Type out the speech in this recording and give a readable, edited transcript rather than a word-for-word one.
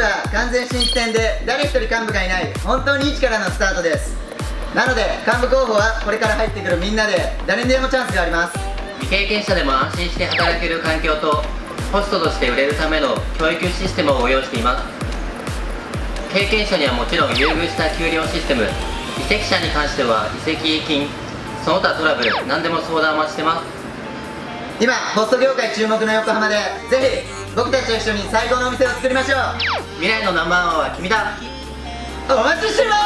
は完全新規店で誰一人幹部がいない本当に一からのスタートです。なので幹部候補はこれから入ってくるみんなで誰にでもチャンスがあります。 未経験者でも安心して働ける環境とホストとして売れるための教育システムを応用しています。経験者にはもちろん優遇した給料システム、移籍者に関しては移籍金、その他トラブル何でも相談をしてます。 今ホスト業界注目の横浜でぜひ僕たちと一緒に最高のお店を作りましょう。 未来のナンバーワンは君だ。 お待ちしてます。